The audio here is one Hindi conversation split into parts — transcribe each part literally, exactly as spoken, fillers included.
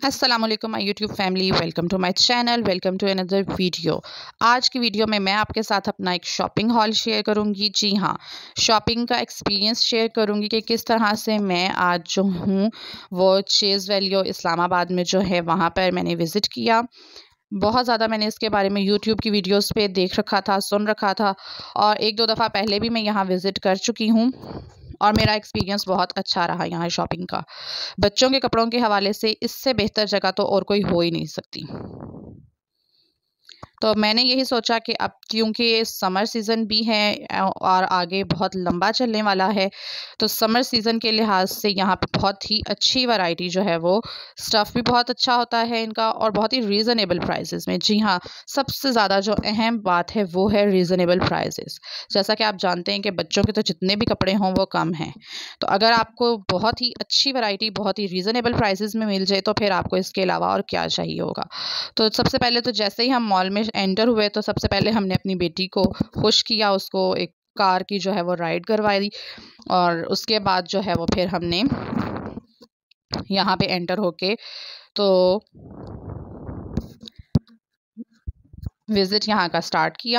अस्सलामुअलैकुम my YouTube family, welcome to my channel, welcome to another video. आज की वीडियो में मैं आपके साथ अपना एक शॉपिंग हॉल शेयर करूंगी। जी हाँ, शॉपिंग का एक्सपीरियंस शेयर करूंगी कि किस तरह से मैं आज जो हूँ वो चेज़ वैल्यू इस्लामाबाद में जो है वहाँ पर मैंने विज़िट किया। बहुत ज़्यादा मैंने इसके बारे में यूट्यूब की वीडियोस पे देख रखा था, सुन रखा था और एक दो दफ़ा पहले भी मैं यहाँ विज़िट कर चुकी हूँ और मेरा एक्सपीरियंस बहुत अच्छा रहा यहाँ शॉपिंग का। बच्चों के कपड़ों के हवाले से इससे बेहतर जगह तो और कोई हो ही नहीं सकती। तो मैंने यही सोचा कि अब क्योंकि समर सीज़न भी है और आगे बहुत लंबा चलने वाला है, तो समर सीज़न के लिहाज से यहाँ पे बहुत ही अच्छी वैरायटी जो है वो स्टफ़ भी बहुत अच्छा होता है इनका और बहुत ही रीज़नेबल प्राइसेस में। जी हाँ, सबसे ज़्यादा जो अहम बात है वो है रीज़नेबल प्राइसेस। जैसा कि आप जानते हैं कि बच्चों के तो जितने भी कपड़े हों वो कम हैं, तो अगर आपको बहुत ही अच्छी वैरायटी बहुत ही रीज़नेबल प्राइसेस में मिल जाए तो फिर आपको इसके अलावा और क्या चाहिए होगा। तो सबसे पहले तो जैसे ही हम मॉल में एंटर हुए तो सबसे पहले हमने अपनी बेटी को खुश किया, उसको एक कार की जो है वो राइड करवाई और उसके बाद जो है वो फिर हमने यहाँ पे एंटर होके तो विज़िट यहाँ का स्टार्ट किया।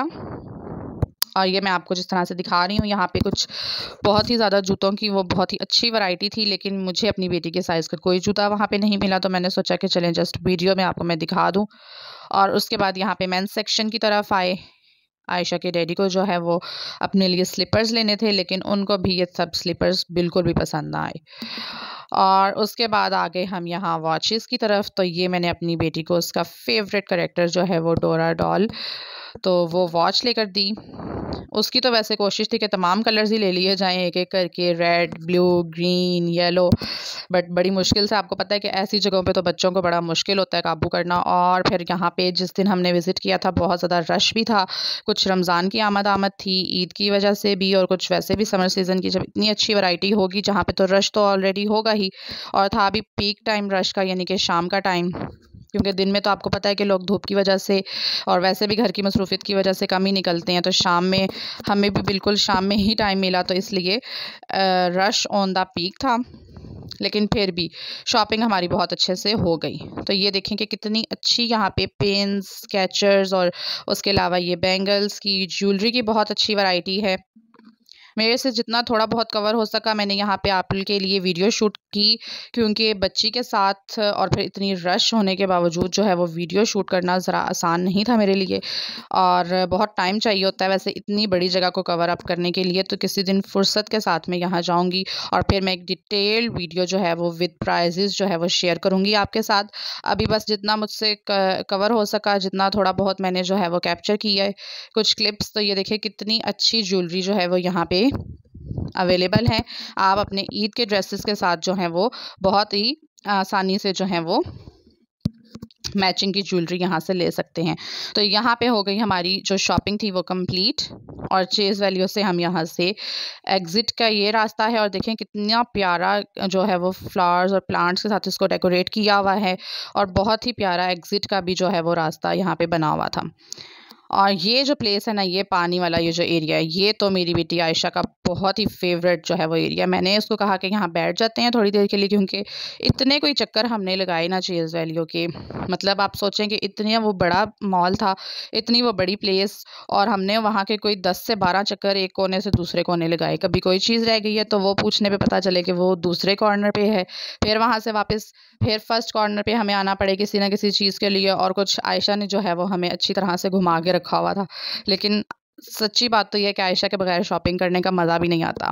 और ये मैं आपको जिस तरह से दिखा रही हूँ, यहाँ पे कुछ बहुत ही ज़्यादा जूतों की वो बहुत ही अच्छी वैरायटी थी, लेकिन मुझे अपनी बेटी के साइज़ का कोई जूता वहाँ पे नहीं मिला, तो मैंने सोचा कि चलें जस्ट वीडियो में आपको मैं दिखा दूँ। और उसके बाद यहाँ पे मेंस सेक्शन की तरफ आए। आयशा के डैडी को जो है वो अपने लिए स्लीपर्स लेने थे, लेकिन उनको भी ये सब स्लीपर्स बिल्कुल भी पसंद ना आए। और उसके बाद आ गए हम यहाँ वॉचेस की तरफ। तो ये मैंने अपनी बेटी को उसका फेवरेट कैरेक्टर जो है वो डोरा डॉल, तो वो वॉच लेकर दी। उसकी तो वैसे कोशिश थी कि तमाम कलर्स ही ले लिए जाएं एक एक करके, red, blue, green, yellow, but बड़ी मुश्किल से, आपको पता है कि ऐसी जगहों पे तो बच्चों को बड़ा मुश्किल होता है काबू करना। और फिर यहाँ पे जिस दिन हमने विज़िट किया था बहुत ज़्यादा रश भी था, कुछ रमज़ान की आमद आमद थी, ईद की वजह से भी, और कुछ वैसे भी समर सीज़न की जब इतनी अच्छी वैरायटी होगी जहाँ पे तो रश तो ऑलरेडी होगा ही, और था भी पीक टाइम रश का, यानी कि शाम का टाइम, क्योंकि दिन में तो आपको पता है कि लोग धूप की वजह से और वैसे भी घर की मसरूफियत की वजह से कम ही निकलते हैं। तो शाम में हमें भी बिल्कुल शाम में ही टाइम मिला, तो इसलिए रश ऑन द पीक था, लेकिन फिर भी शॉपिंग हमारी बहुत अच्छे से हो गई। तो ये देखें कि कितनी अच्छी यहाँ पे पेन्स, स्केचर्स और उसके अलावा ये बैंगल्स की, ज्वेलरी की बहुत अच्छी वैरायटी है। मेरे से जितना थोड़ा बहुत कवर हो सका मैंने यहाँ पे आप के लिए वीडियो शूट की, क्योंकि बच्ची के साथ और फिर इतनी रश होने के बावजूद जो है वो वीडियो शूट करना ज़रा आसान नहीं था मेरे लिए, और बहुत टाइम चाहिए होता है वैसे इतनी बड़ी जगह को कवर अप करने के लिए। तो किसी दिन फुर्सत के साथ मैं यहाँ जाऊँगी और फिर मैं एक डिटेल वीडियो जो है वो विद प्राइजेस जो है वो शेयर करूँगी आपके साथ। अभी बस जितना मुझसे कवर हो सका, जितना थोड़ा बहुत मैंने जो है वो कैप्चर किया है कुछ क्लिप्स। तो ये देखिए कितनी अच्छी ज्वेलरी जो है वो यहाँ पे अवेलेबल है। आप अपने ईद के ड्रेसेस के साथ जो है वो बहुत ही आसानी से जो है वो मैचिंग की ज्वेलरी यहाँ से ले सकते हैं। तो यहाँ पे हो गई हमारी जो शॉपिंग थी वो कंप्लीट, और चेज़ वैल्यू से हम यहाँ से एग्ज़िट का ये रास्ता है, और देखें कितना प्यारा जो है वो फ्लावर्स और प्लांट्स के साथ इसको डेकोरेट किया हुआ है, और बहुत ही प्यारा एग्ज़िट का भी जो है वो रास्ता यहाँ पे बना हुआ था। और ये जो प्लेस है ना, ये पानी वाला ये जो एरिया है, ये तो मेरी बेटी आयशा का बहुत ही फेवरेट जो है वो एरिया। मैंने उसको कहा कि यहाँ बैठ जाते हैं थोड़ी देर के लिए, क्योंकि इतने कोई चक्कर हमने लगाए ना चेज़ वैल्यू के, मतलब आप सोचें कि इतनी वो बड़ा मॉल था, इतनी वो बड़ी प्लेस, और हमने वहाँ के कोई दस से बारह चक्कर एक कोने से दूसरे कोने लगाए। कभी कोई चीज़ रह गई है तो वो पूछने पे पता चले कि वो दूसरे कॉर्नर पे है, फिर वहाँ से वापस फिर फर्स्ट कॉर्नर पे हमें आना पड़े किसी ना किसी चीज़ के लिए, और कुछ आयशा ने जो है वो हमें अच्छी तरह से घुमा के रखा हुआ था। लेकिन सच्ची बात तो ये है कि आयशा के बगैर शॉपिंग करने का मज़ा भी नहीं आता।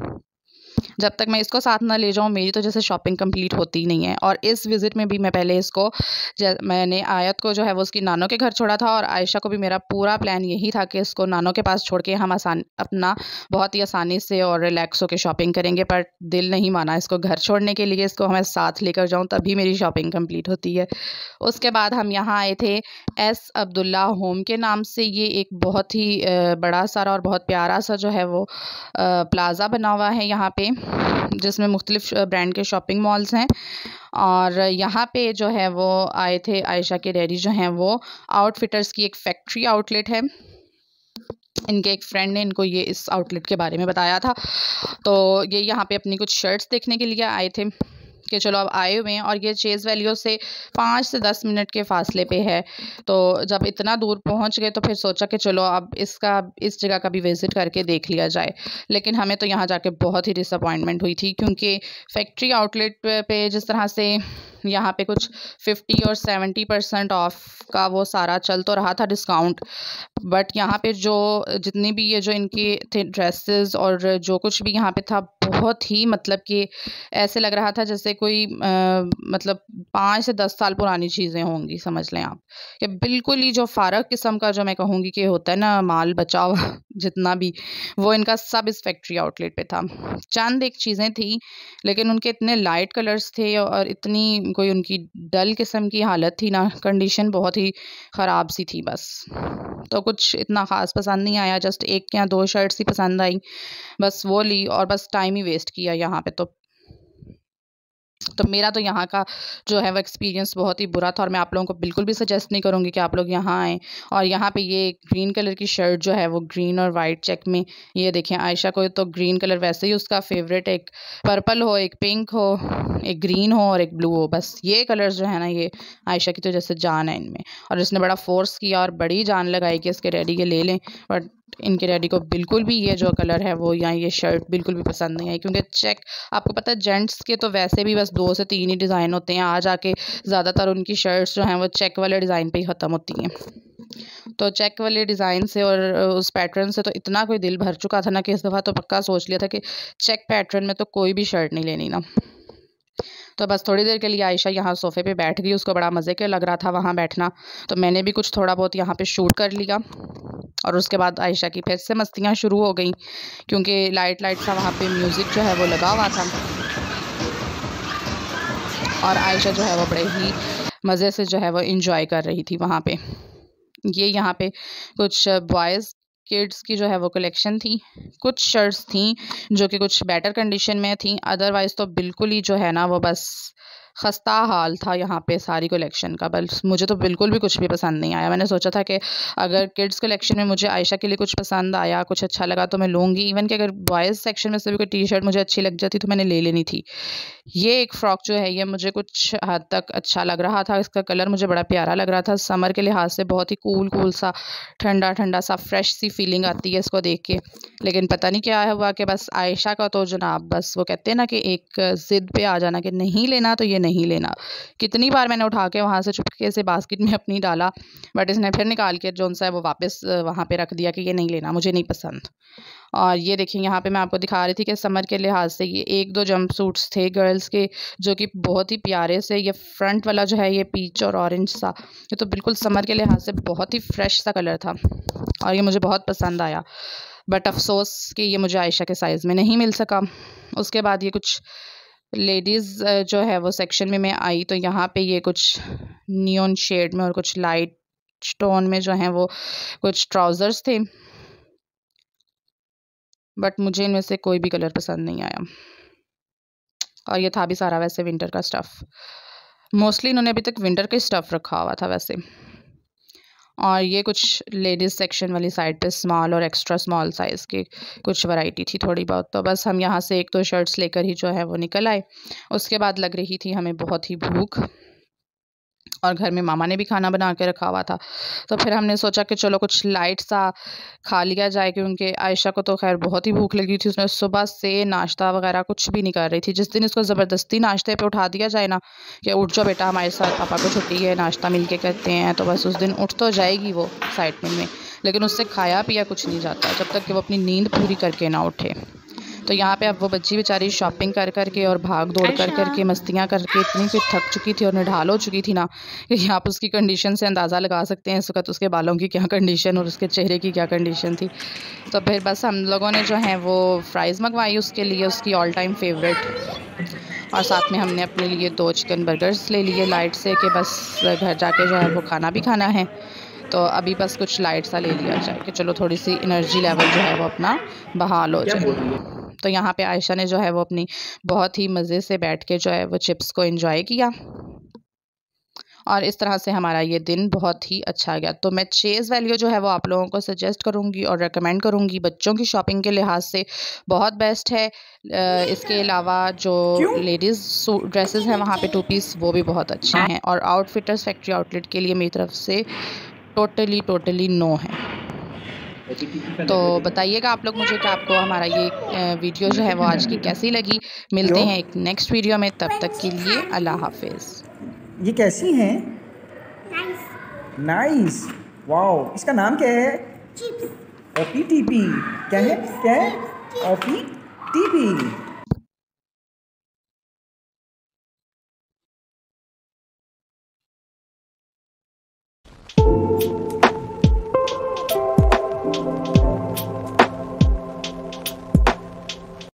जब तक मैं इसको साथ ना ले जाऊँ मेरी तो जैसे शॉपिंग कंप्लीट होती ही नहीं है। और इस विज़िट में भी मैं पहले इसको मैंने आयत को जो है वो उसकी नानों के घर छोड़ा था, और आयशा को भी मेरा पूरा प्लान यही था कि इसको नानों के पास छोड़ के हम आसान अपना बहुत ही आसानी से और रिलैक्स होकर शॉपिंग करेंगे, पर दिल नहीं माना इसको घर छोड़ने के लिए। इसको हमें साथ लेकर जाऊँ तभी मेरी शॉपिंग कंप्लीट होती है। उसके बाद हम यहाँ आए थे एस अब्दुल्ला होम के नाम से। ये एक बहुत ही बड़ा सारा और बहुत प्यारा सा जो है वो प्लाज़ा बना हुआ है यहाँ पे, जिसमें मुख्तलिफ ब्रांड के शॉपिंग मॉल्स हैं। और यहाँ पे जो है वो आए थे आयशा के डैडी जो हैं वो, आउटफिटर्स की एक फैक्ट्री आउटलेट है, इनके एक फ्रेंड ने इनको ये इस आउटलेट के बारे में बताया था। तो ये यहाँ पे अपनी कुछ शर्ट्स देखने के लिए आए थे कि चलो अब आए हुए हैं, और ये चेज़ वैल्यू से पाँच से दस मिनट के फासले पे है। तो जब इतना दूर पहुंच गए तो फिर सोचा कि चलो अब इसका इस जगह का भी विज़िट करके देख लिया जाए। लेकिन हमें तो यहाँ जाके बहुत ही डिसअपॉइंटमेंट हुई थी, क्योंकि फैक्ट्री आउटलेट पे जिस तरह से यहाँ पे कुछ फिफ्टी और सेवेंटी परसेंट ऑफ का वो सारा चल तो रहा था डिस्काउंट, बट यहाँ पे जो जितनी भी ये जो इनकी थे ड्रेसेस और जो कुछ भी यहाँ पे था, बहुत ही मतलब कि ऐसे लग रहा था जैसे कोई आ, मतलब पाँच से दस साल पुरानी चीज़ें होंगी, समझ लें आप। कि बिल्कुल ही जो फारक किस्म का जो मैं कहूँगी कि होता है ना माल बचा हुआ जितना भी, वो इनका सब इस फैक्ट्री आउटलेट पे था। चंद एक चीज़ें थी, लेकिन उनके इतने लाइट कलर्स थे और इतनी कोई उनकी डल किस्म की हालत थी ना, कंडीशन बहुत ही ख़राब सी थी बस। तो कुछ इतना ख़ास पसंद नहीं आया, जस्ट एक या दो शर्ट्स ही पसंद आई, बस वो ली और बस टाइम ही वेस्ट किया यहाँ पे। तो तो मेरा तो यहाँ का जो है वो एक्सपीरियंस बहुत ही बुरा था, और मैं आप लोगों को बिल्कुल भी सजेस्ट नहीं करूँगी कि आप लोग यहाँ आएँ। और यहाँ पे ये ग्रीन कलर की शर्ट जो है वो ग्रीन और वाइट चेक में, ये देखें आयशा को तो ग्रीन कलर वैसे ही उसका फेवरेट, एक पर्पल हो, एक पिंक हो, एक ग्रीन हो और एक ब्लू हो, बस ये कलर्स जो है ना ये आयशा की तो जैसे जान है इनमें। और इसने बड़ा फोर्स किया और बड़ी जान लगाई कि इसके डैडी के ले लें, बट इनके डैडी को बिल्कुल भी ये जो कलर है वो या ये शर्ट बिल्कुल भी पसंद नहीं आई। क्योंकि चेक आपको पता है जेंट्स के तो वैसे भी बस दो से तीन ही डिज़ाइन होते हैं, आ जाके ज़्यादातर उनकी शर्ट्स जो हैं वो चेक वाले डिज़ाइन पे ही ख़त्म होती हैं। तो चेक वाले डिज़ाइन से और उस पैटर्न से तो इतना कोई दिल भर चुका था ना कि इस दफ़ा तो पक्का सोच लिया था कि चेक पैटर्न में तो कोई भी शर्ट नहीं लेनी ना। तो बस थोड़ी देर के लिए आयशा यहाँ सोफ़े पे बैठ गई, उसको बड़ा मज़े के लग रहा था वहाँ बैठना। तो मैंने भी कुछ थोड़ा बहुत यहाँ पे शूट कर लिया, और उसके बाद आयशा की फिर से मस्तियाँ शुरू हो गई, क्योंकि लाइट लाइट सा वहाँ पे म्यूज़िक जो है वो लगा हुआ था, और आयशा जो है वो बड़े ही मज़े से जो है वो इंजॉय कर रही थी वहाँ पे। ये यहाँ पे कुछ बॉयज़ किड्स की जो है वो कलेक्शन थी, कुछ शर्ट्स थी जो कि कुछ बेटर कंडीशन में थी, अदरवाइज़ तो बिल्कुल ही जो है ना वो बस खस्ता हाल था यहाँ पे सारी कलेक्शन का। बस मुझे तो बिल्कुल भी कुछ भी पसंद नहीं आया। मैंने सोचा था कि अगर किड्स कलेक्शन में मुझे आयशा के लिए कुछ पसंद आया, कुछ अच्छा लगा तो मैं लूँगी, इवन कि अगर बॉयज़ सेक्शन में से भी कोई टी शर्ट मुझे अच्छी लग जाती तो मैंने ले लेनी थी। ये एक फ़्रॉक जो है ये मुझे कुछ हद तक अच्छा लग रहा था, इसका कलर मुझे बड़ा प्यारा लग रहा था, समर के लिहाज से बहुत ही कूल कूल सा, ठंडा ठंडा सा, फ्रेश सी फीलिंग आती है इसको देख के। लेकिन पता नहीं क्या हुआ कि बस आयशा का तो जनाब बस वो कहते हैं ना कि एक ज़िद पे आ जाना कि नहीं लेना तो ये नहीं लेना। कितनी बार मैंने उठा के वहाँ से चुपके से बास्केट में अपनी डाला, बट इसने फिर निकाल के जो सा है वो वापस वहाँ पे रख दिया कि ये नहीं लेना, मुझे नहीं पसंद। और ये देखिए यहाँ पे मैं आपको दिखा रही थी कि समर के लिहाज से ये एक दो जंप सूट्स थे गर्ल्स के जो कि बहुत ही प्यारे से, ये फ्रंट वाला जो है ये पीच और ऑरेंज सा, ये तो बिल्कुल समर के लिहाज से बहुत ही फ्रेश सा कलर था, और ये मुझे बहुत पसंद आया। बट अफसोस कि ये मुझे आयशा के साइज़ में नहीं मिल सका। उसके बाद ये कुछ लेडीज़ जो है वो सेक्शन में मैं आई, तो यहाँ पे ये कुछ नियॉन शेड में और कुछ लाइट टोन में जो हैं वो कुछ ट्राउज़र्स थे, बट मुझे इनमें से कोई भी कलर पसंद नहीं आया। और ये था भी सारा वैसे विंटर का स्टफ़, मोस्टली इन्होंने अभी तक विंटर के स्टफ़ रखा हुआ था वैसे। और ये कुछ लेडीज़ सेक्शन वाली साइड पे स्मॉल और एक्स्ट्रा स्मॉल साइज़ की कुछ वैरायटी थी थोड़ी बहुत। तो बस हम यहाँ से एक दो शर्ट्स लेकर ही जो है वो निकल आए। उसके बाद लग रही थी हमें बहुत ही भूख, और घर में मामा ने भी खाना बना के रखा हुआ था, तो फिर हमने सोचा कि चलो कुछ लाइट सा खा लिया जाए, क्योंकि आयशा को तो खैर बहुत ही भूख लगी थी। उसने सुबह से नाश्ता वगैरह कुछ भी नहीं कर रही थी। जिस दिन इसको ज़बरदस्ती नाश्ते पे उठा दिया जाए ना कि उठ जाओ बेटा हमारे साथ, पापा को छुट्टी है, नाश्ता मिल के करते हैं, तो बस उस दिन उठ तो जाएगी वो एक्साइटमेंट में, लेकिन उससे खाया पिया कुछ नहीं जाता जब तक कि वो अपनी नींद पूरी करके ना उठे। तो यहाँ पे अब वो बच्ची बेचारी शॉपिंग कर कर के और भाग दौड़ कर कर के मस्तियाँ करके इतनी फिर थक चुकी थी और निढाल हो चुकी थी ना कि आप उसकी कंडीशन से अंदाज़ा लगा सकते हैं इस वक्त उसके बालों की क्या कंडीशन और उसके चेहरे की क्या कंडीशन थी। तो फिर बस हम लोगों ने जो है वो फ्राइज़ मंगवाई उसके लिए, उसकी ऑल टाइम फेवरेट, और साथ में हमने अपने लिए दो चिकन बर्गर्स ले लिए लाइट से कि बस घर जाके जो है वो खाना भी खाना है। तो अभी बस कुछ लाइट सा ले लिया जाए कि चलो थोड़ी सी एनर्जी लेवल जो है वो अपना बहाल हो जाए। तो यहाँ पे आयशा ने जो है वो अपनी बहुत ही मज़े से बैठ के जो है वो चिप्स को एंजॉय किया, और इस तरह से हमारा ये दिन बहुत ही अच्छा गया। तो मैं चेज़ वैल्यू जो है वो आप लोगों को सजेस्ट करूँगी और रेकमेंड करूँगी, बच्चों की शॉपिंग के लिहाज से बहुत बेस्ट है। इसके अलावा जो लेडीज़ ड्रेसेस हैं वहाँ पे टू पीस वो भी बहुत अच्छे हैं। और आउटफिटर्स फैक्ट्री आउटलेट के लिए मेरी तरफ से टोटली टोटली नो है। तो बताइएगा आप लोग मुझे कि आपको हमारा ये वीडियो जो है वो आज की कैसी लगी। मिलते हैं एक नेक्स्ट वीडियो में, तब तक के लिए अल्लाह हाफिज़। ये कैसी हैं? Nice nice, wow. इसका नाम क्या है? Chips OP TP. क्या है? क्या है? OP TP.